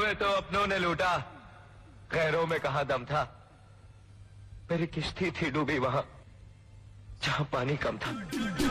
में तो अपनों ने लूटा, गैरों में कहां दम था। मेरी किश्ती थी डूबी वहां जहां पानी कम था।